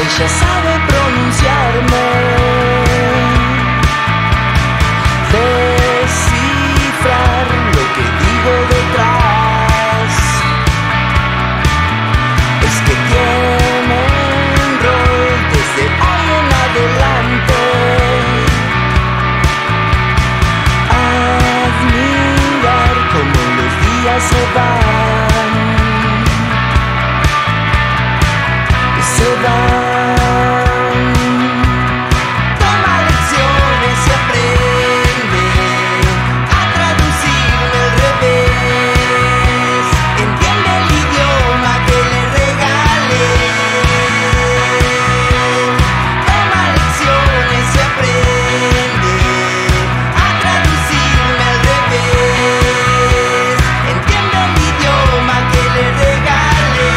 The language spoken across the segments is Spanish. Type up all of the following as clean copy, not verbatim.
ella sabe pronunciarme, descifrar lo que digo detrás. Es que tienen rol desde hoy en adelante. Admirar cómo los días se van, se van. Toma lecciones y aprende a traducirme al revés. Entiende el idioma que le regalé. Toma lecciones y aprende a traducirme al revés. Entiende el idioma que le regalé.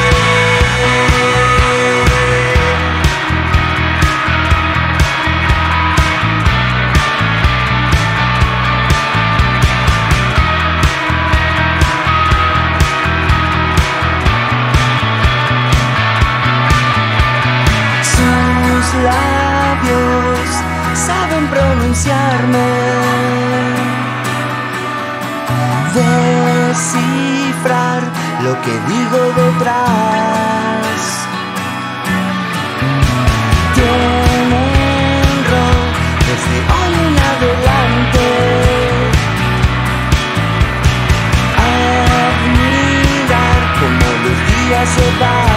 Sus labios saben pronunciarme, descifrar lo que digo detrás. Tienen rol desde hoy en adelante. Admirar cómo los días se van.